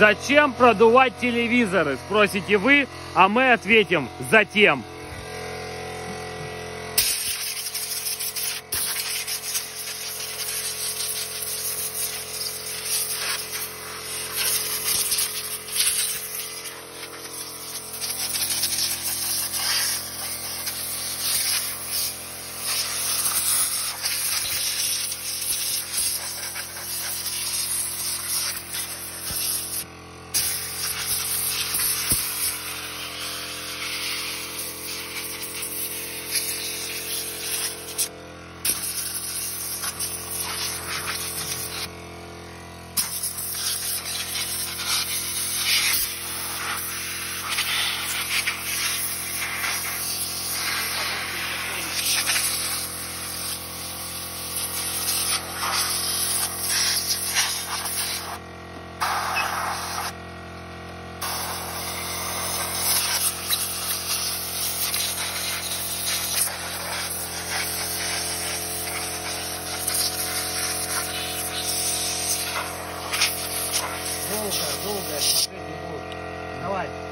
Зачем продувать телевизоры, спросите вы, а мы ответим: затем. Долго, смотреть не буду. Давай.